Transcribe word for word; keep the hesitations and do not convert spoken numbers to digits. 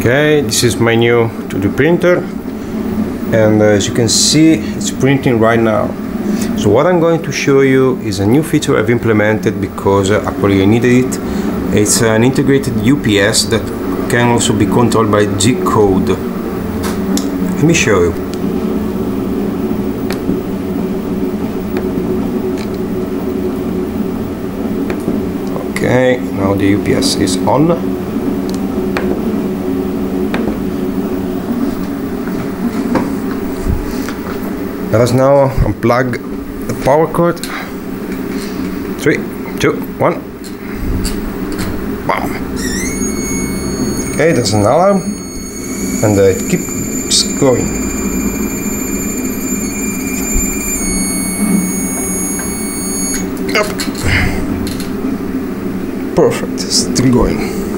Okay, this is my new two D printer, and uh, as you can see, it's printing right now. So what I'm going to show you is a new feature I've implemented because uh, actually I needed it. It's an integrated U P S that can also be controlled by Gcode. Let me show you. Okay, now the U P S is on. Let us now unplug the power cord. Three, two, one. Bam. Okay, there's an alarm, and uh, it keeps going. Up. Perfect, still going.